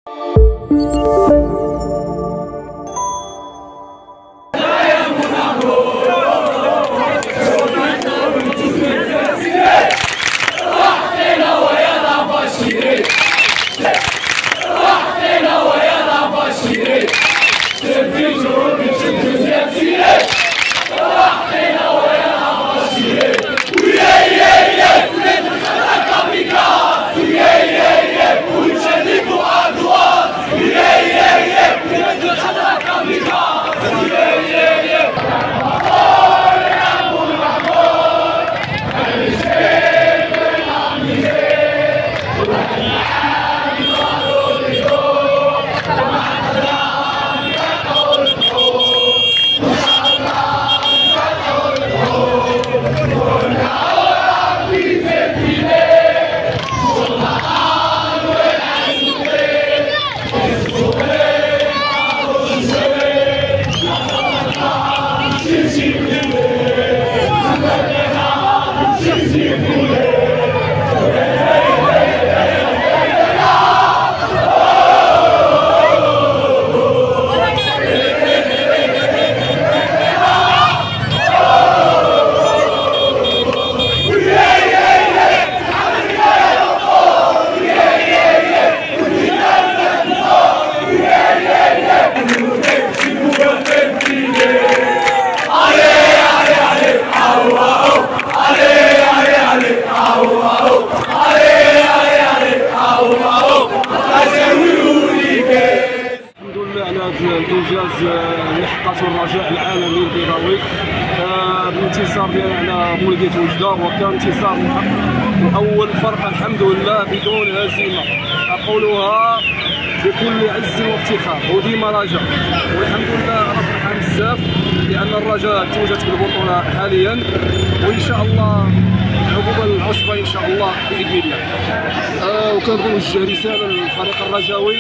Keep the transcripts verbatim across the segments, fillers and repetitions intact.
الانجاز اللي حققته الرجاء العالمي البيضاوي بالانتصار ديالنا على مولودية وجدة، وكان انتصار محقق واول فرقه الحمد لله بدون هزيمه، اقولها بكل عز وافتخار وديما رجاء. والحمد لله انا فرحان بزاف لان الرجاء توجت بالبطوله حاليا، وان شاء الله العقوبه العصبه ان شاء الله باذن الله. أه وكنبغي نوجه رساله للفريق الرجاوي،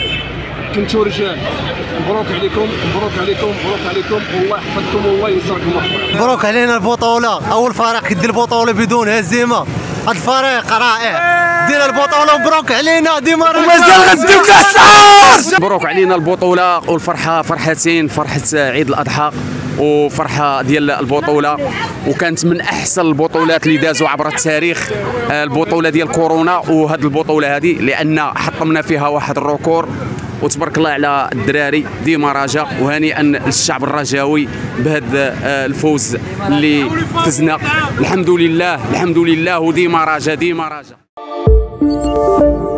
كنتو رجال، مبروك عليكم مبروك عليكم مبروك عليكم، والله يحفظكم والله ينصركم. مبروك علينا البطوله، اول فريق كدير البطوله بدون هزيمه، هذا الفريق رائع دير البطوله، مبروك علينا ديما ومازال غنديو كاس. مبروك علينا البطوله والفرحه، فرحتين، فرحه عيد الاضحى وفرحه ديال البطوله، وكانت من احسن البطولات اللي دازوا عبر التاريخ البطوله ديال كورونا. وهذه البطوله هذه لان حطمنا فيها واحد الركور، وتبارك الله على الدراري ديما رجاء، وهنيئا للشعب الرجاوي بهذا الفوز اللي فزنا. الحمد لله الحمد لله وديما رجاء ديما رجاء.